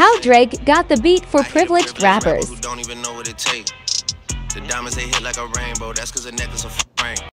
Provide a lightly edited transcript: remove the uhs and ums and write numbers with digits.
How Drake got the beat for privileged rappers. The diamonds they hit like a rainbow, that's cause the necklace of rain.